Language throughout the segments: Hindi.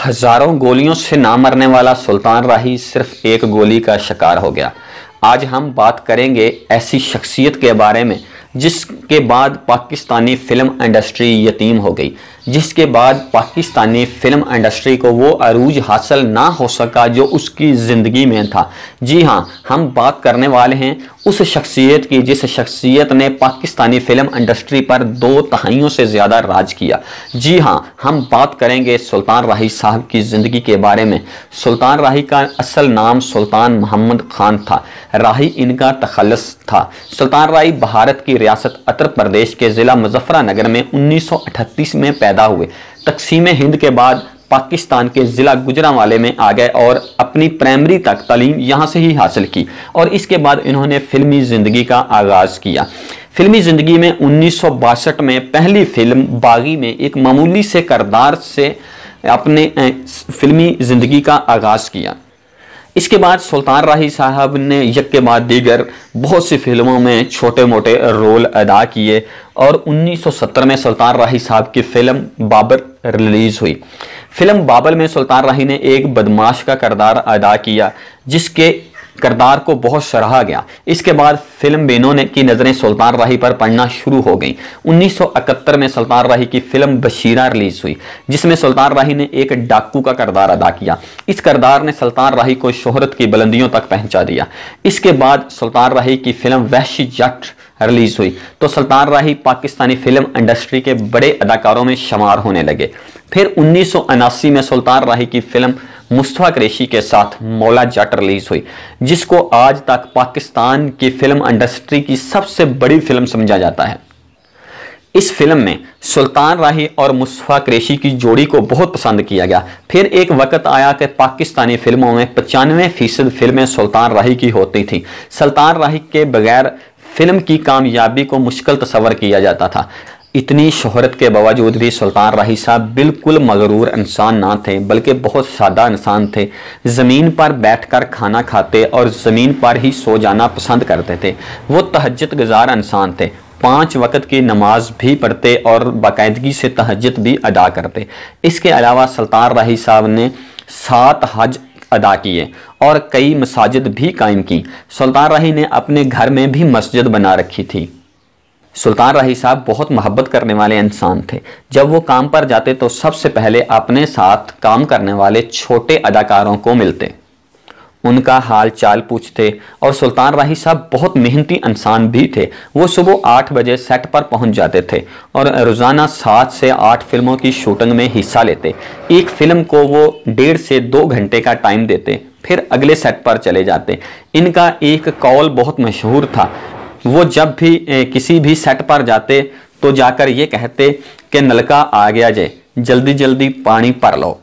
हजारों गोलियों से ना मरने वाला सुल्तान राही सिर्फ एक गोली का शिकार हो गया। आज हम बात करेंगे ऐसी शख्सियत के बारे में जिसके बाद पाकिस्तानी फिल्म इंडस्ट्री यतीम हो गई, जिसके बाद पाकिस्तानी फिल्म इंडस्ट्री को वो अरूज हासिल ना हो सका जो उसकी ज़िंदगी में था। जी हाँ, हम बात करने वाले हैं उस शख्सियत की जिस शख्सियत ने पाकिस्तानी फिल्म इंडस्ट्री पर 2 दहाइयों से ज़्यादा राज किया। जी हाँ, हम बात करेंगे सुल्तान राही साहब की ज़िंदगी के बारे में। सुल्तान राही का असल नाम सुल्तान मोहम्मद खान था। राही इनका तखल्लुस था। सुल्तान राही भारत की रियासत उत्तर प्रदेश के ज़िला मुजफ्फरनगर में 1938 में पैदा हुए। तकसीम हिंद के बाद पाकिस्तान के ज़िला गुजरांवाले में आ गए और अपनी प्राइमरी तक तालीम यहाँ से ही हासिल की और इसके बाद इन्होंने फिल्मी ज़िंदगी का आगाज़ किया। फिल्मी ज़िंदगी में 1962 में पहली फिल्म बागी में एक मामूली से किरदार से अपने फिल्मी ज़िंदगी का आगाज़ किया। इसके बाद सुल्तान राही साहब ने एक के बाद दीगर बहुत सी फिल्मों में छोटे मोटे रोल अदा किए और 1970 में सुल्तान राही साहब की फिल्म बाबर रिलीज़ हुई। फिल्म बाबर में सुल्तान राही ने एक बदमाश का किरदार अदा किया जिसके किरदार को बहुत सराहा गया। इसके बाद फिल्म बेनों ने की नज़रें सुल्तान राही पर पड़ना शुरू हो गईं। 1971 में सुल्तान राही की फिल्म बशीरा रिलीज हुई जिसमें सुल्तान राही ने एक डाकू का किरदार अदा किया। इस किरदार ने सुल्तान राही को शोहरत की बुलंदियों तक पहुंचा दिया। इसके बाद सुल्तान राही की फिल्म वहशी जट रिलीज हुई तो सुल्तान राही पाकिस्तानी फिल्म इंडस्ट्री के बड़े अदाकारों में शुमार होने लगे। फिर 1979 में सुल्तान राही की फिल्म मुस्तफा कुरैशी के साथ मौला जट रिलीज हुई जिसको आज तक पाकिस्तान की फिल्म इंडस्ट्री की सबसे बड़ी फिल्म समझा जाता है। इस फिल्म में सुल्तान राही और मुस्तफा कुरैशी की जोड़ी को बहुत पसंद किया गया। फिर एक वक्त आया कि पाकिस्तानी फिल्मों में 95% फिल्में सुल्तान राही की होती थीं। सुल्तान राही के बगैर फिल्म की कामयाबी को मुश्किल तस्वर किया जाता था। इतनी शोहरत के बावजूद भी सुल्तान राही साहब बिल्कुल मगरूर इंसान ना थे बल्कि बहुत सादा इंसान थे। ज़मीन पर बैठकर खाना खाते और ज़मीन पर ही सो जाना पसंद करते थे। वो तहज्जुद गुज़ार इंसान थे। 5 वक्त की नमाज भी पढ़ते और बाकायदगी से तहज्जुद भी अदा करते। इसके अलावा सुल्तान राही साहब ने 7 हज अदा किए और कई मसाजिद भी कायम की। सुल्तान राही ने अपने घर में भी मस्जिद बना रखी थी। सुल्तान राही साहब बहुत मोहब्बत करने वाले इंसान थे। जब वो काम पर जाते तो सबसे पहले अपने साथ काम करने वाले छोटे अदाकारों को मिलते, उनका हाल चाल पूछते और सुल्तान राही साहब बहुत मेहनती इंसान भी थे। वो सुबह 8 बजे सेट पर पहुंच जाते थे और रोज़ाना 7 से 8 फिल्मों की शूटिंग में हिस्सा लेते। एक फिल्म को वो 1.5 से 2 घंटे का टाइम देते, फिर अगले सेट पर चले जाते। इनका एक कौल बहुत मशहूर था। वो जब भी किसी भी सेट पर जाते तो जाकर ये कहते कि नलका आ गया जे, जल्दी जल्दी पानी भर लो।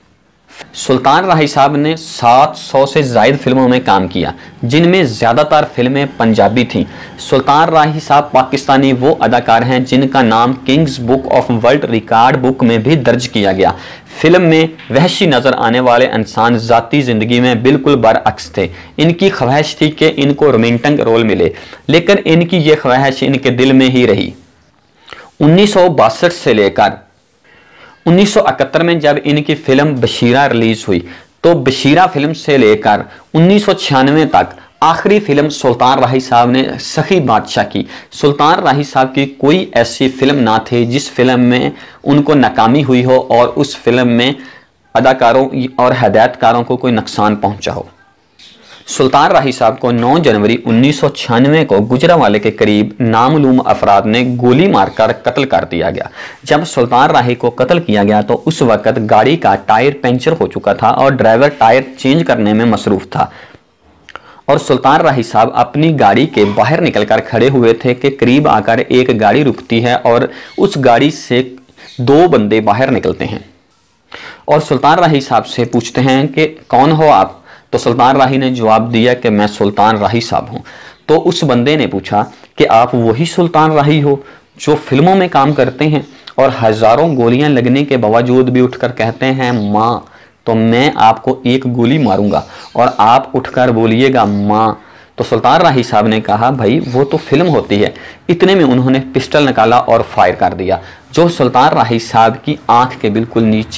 सुल्तान राही साहब ने 700 से ज़ायद फिल्मों में काम किया जिनमें ज़्यादातर फिल्में पंजाबी थीं। सुल्तान राही साहब पाकिस्तानी वो अदाकार हैं जिनका नाम Guinness book of world record book में भी दर्ज किया गया। फिल्म में वहशी नज़र आने वाले इंसान ज़ाती ज़िंदगी में बिल्कुल बरअक्स थे। इनकी ख्वाहिश थी कि इनको रोमांटिक रोल मिले, लेकिन इनकी ये ख्वाहिश इनके दिल में ही रही। 1962 से लेकर 1971 में जब इनकी फिल्म बशीरा रिलीज हुई तो बशीरा फिल्म से लेकर 1996 तक आखिरी फिल्म सुल्तान राही साहब ने सखी बादशाह की। सुल्तान राही साहब की कोई ऐसी फिल्म ना थी जिस फिल्म में उनको नाकामी हुई हो और उस फिल्म में अदाकारों और हदायतकारों को कोई नुकसान पहुंचा हो। सुल्तान राही साहब को 9 जनवरी 1996 को गुजरांवाले के करीब नामालूम अफराद ने गोली मारकर कत्ल कर दिया गया। जब सुल्तान राही को कत्ल किया गया तो उस वक्त गाड़ी का टायर पंचर हो चुका था और ड्राइवर टायर चेंज करने में मसरूफ था और सुल्तान राही साहब अपनी गाड़ी के बाहर निकलकर खड़े हुए थे कि करीब आकर एक गाड़ी रुकती है और उस गाड़ी से 2 बंदे बाहर निकलते हैं और सुल्तान राही साहब से पूछते हैं कि कौन हो आप। तो सुल्तान राही ने जवाब दिया कि मैं सुल्तान राही साहब हूँ। तो उस बंदे ने पूछा कि आप वही सुल्तान राही हो जो फिल्मों में काम करते हैं और हज़ारों गोलियां लगने के बावजूद भी उठकर कहते हैं माँ, तो मैं आपको एक गोली मारूंगा और आप उठकर बोलिएगा माँ। तो सुल्तान राही साहब ने कहा भाई वो तो फिल्म होती है। इतने में उन्होंने पिस्टल निकाला और फायर कर दिया जो सुल्तान राही साहब की आंख के बिल्कुल नीचे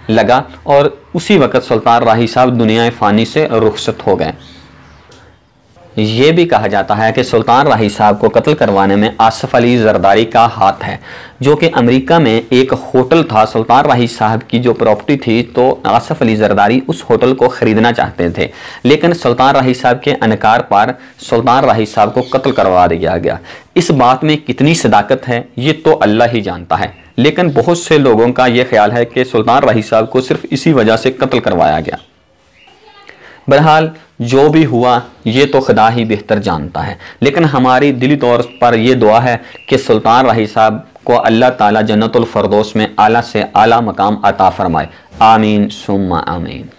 लगा और उसी वक्त सुल्तान राही साहब दुनिया फ़ानी से रुखसत हो गए। ये भी कहा जाता है कि सुल्तान राही साहब को कत्ल करवाने में आसिफ अली जरदारी का हाथ है, जो कि अमेरिका में एक होटल था। सुल्तान राही साहब की जो प्रॉपर्टी थी, तो आसिफ अली जरदारी उस होटल को ख़रीदना चाहते थे, लेकिन सुल्तान राही साहब के इनकार पर सुल्तान राही साहब को कत्ल करवा दिया गया। इस बात में कितनी सदाकत है ये तो अल्लाह ही जानता है, लेकिन बहुत से लोगों का ये ख्याल है कि सुल्तान राही साहब को सिर्फ इसी वजह से कत्ल करवाया गया। बहरहाल जो भी हुआ ये तो खुदा ही बेहतर जानता है, लेकिन हमारी दिली तौर पर यह दुआ है कि सुल्तान राही साहब को अल्लाह ताला जन्नतुल फरदौस में आला से आला मकाम अता फरमाए। आमीन सुम्मा आमीन।